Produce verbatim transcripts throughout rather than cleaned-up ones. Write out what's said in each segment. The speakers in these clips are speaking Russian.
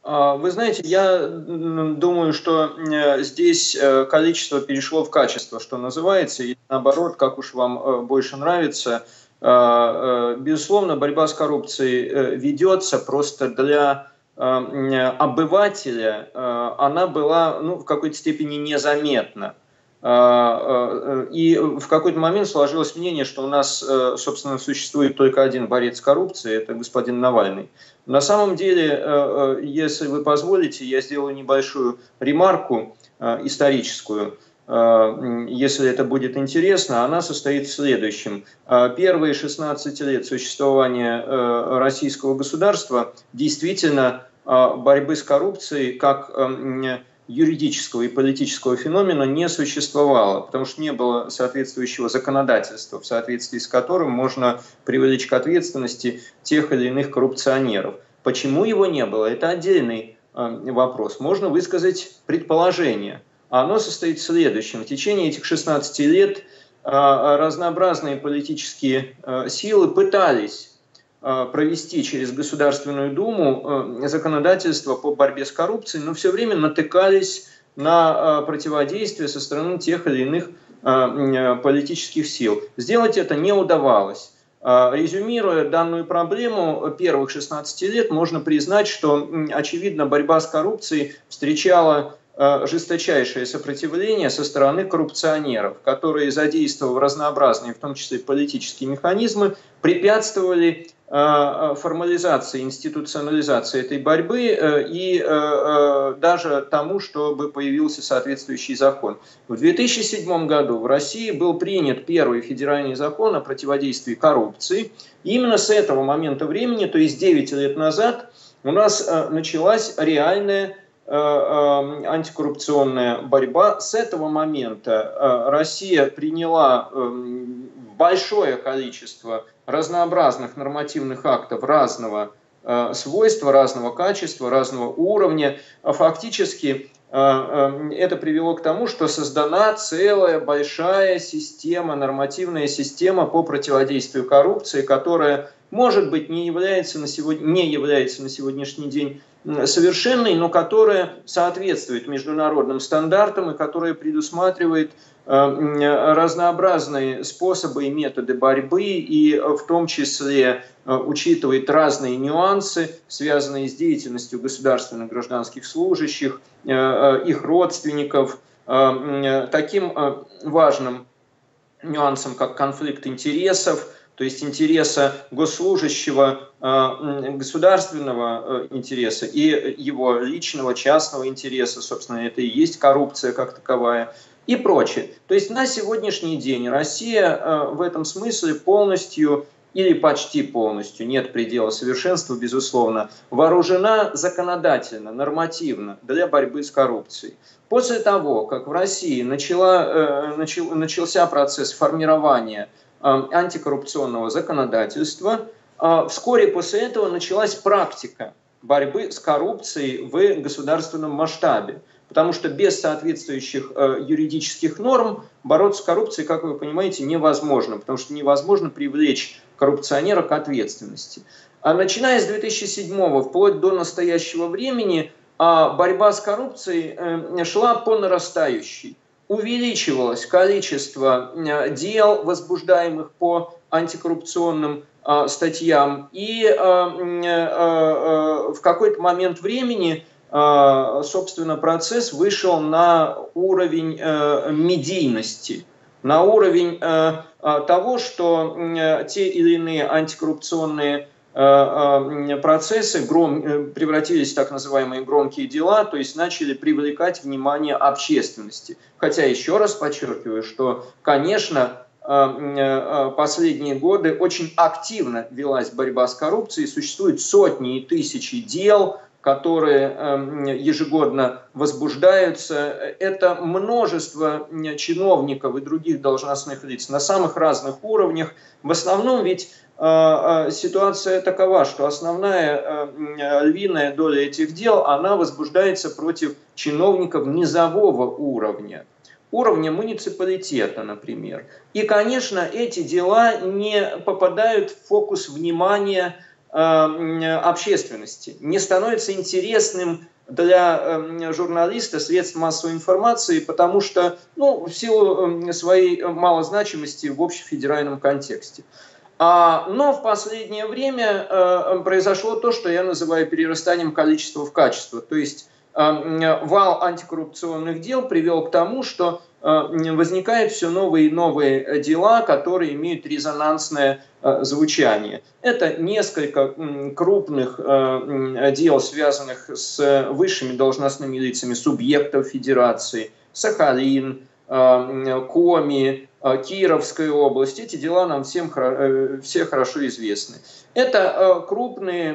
Вы знаете, я думаю, что здесь количество перешло в качество, что называется, и наоборот, как уж вам больше нравится. Безусловно, борьба с коррупцией ведется, просто для обывателя она была, ну, в какой-то степени незаметна. И в какой-то момент сложилось мнение, что у нас, собственно, существует только один борец с коррупцией, это господин Навальный. На самом деле, если вы позволите, я сделаю небольшую ремарку историческую, если это будет интересно. Она состоит в следующем. Первые шестнадцать лет существования российского государства действительно борьбы с коррупцией как юридического и политического феномена не существовало, потому что не было соответствующего законодательства, в соответствии с которым можно привлечь к ответственности тех или иных коррупционеров. Почему его не было, это отдельный вопрос. Можно высказать предположение. Оно состоит в следующем. В течение этих шестнадцати лет разнообразные политические силы пытались провести через Государственную Думу законодательство по борьбе с коррупцией, но все время натыкались на противодействие со стороны тех или иных политических сил. Сделать это не удавалось. Резюмируя данную проблему первых шестнадцати лет, можно признать, что, очевидно, борьба с коррупцией встречала жесточайшее сопротивление со стороны коррупционеров, которые, задействовав разнообразные, в том числе политические механизмы, препятствовали формализации, институционализации этой борьбы и даже тому, чтобы появился соответствующий закон. В две тысячи седьмом году в России был принят первый федеральный закон о противодействии коррупции. И именно с этого момента времени, то есть девять лет назад, у нас началась реальная антикоррупционная борьба. С этого момента Россия приняла большое количество разнообразных нормативных актов разного свойства, разного качества, разного уровня. Фактически это привело к тому, что создана целая большая система, нормативная система по противодействию коррупции, которая, может быть, не является на сегодня, не является на сегодняшний день совершенной, но которая соответствует международным стандартам и которая предусматривает разнообразные способы и методы борьбы, и в том числе учитывает разные нюансы, связанные с деятельностью государственных гражданских служащих, их родственников. Таким важным нюансом, как конфликт интересов, то есть интереса госслужащего, государственного интереса и его личного, частного интереса, собственно, это и есть коррупция как таковая, и прочее. То есть на сегодняшний день Россия в этом смысле полностью или почти полностью, нет предела совершенства, безусловно, вооружена законодательно, нормативно для борьбы с коррупцией. После того, как в России начала, начал, начался процесс формирования антикоррупционного законодательства, вскоре после этого началась практика борьбы с коррупцией в государственном масштабе. Потому что без соответствующих юридических норм бороться с коррупцией, как вы понимаете, невозможно. Потому что невозможно привлечь коррупционера к ответственности. А начиная с две тысячи седьмого вплоть до настоящего времени борьба с коррупцией шла по нарастающей. Увеличивалось количество дел, возбуждаемых по антикоррупционным статьям. И в какой-то момент времени, собственно, процесс вышел на уровень медийности, на уровень того, что те или иные антикоррупционные процессы гром, превратились в так называемые громкие дела, то есть начали привлекать внимание общественности. Хотя еще раз подчеркиваю, что, конечно, последние годы очень активно велась борьба с коррупцией, существуют сотни и тысячи дел, которые ежегодно возбуждаются. Это множество чиновников и других должностных лиц на самых разных уровнях. В основном ведь ситуация такова, что основная львиная доля этих дел, она возбуждается против чиновников низового уровня, уровня муниципалитета, например. И, конечно, эти дела не попадают в фокус внимания общественности, не становится интересным для журналиста средств массовой информации, потому что, ну, в силу своей малозначимости в общефедеральном контексте. Но в последнее время произошло то, что я называю перерастанием количества в качество. То есть вал антикоррупционных дел привел к тому, что возникают все новые и новые дела, которые имеют резонансное звучание. Это несколько крупных дел, связанных с высшими должностными лицами субъектов федерации: Сахалин, Коми, Кировская область. Эти дела нам всем все хорошо известны. Это крупные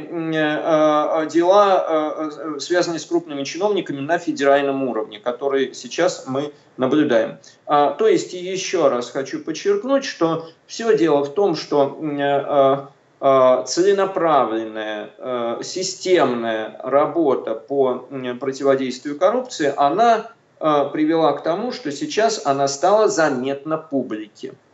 дела, связанные с крупными чиновниками на федеральном уровне, которые сейчас мы наблюдаем. То есть, еще раз хочу подчеркнуть, что все дело в том, что целенаправленная, системная работа по противодействию коррупции, она привела к тому, что сейчас она стала заметна публике.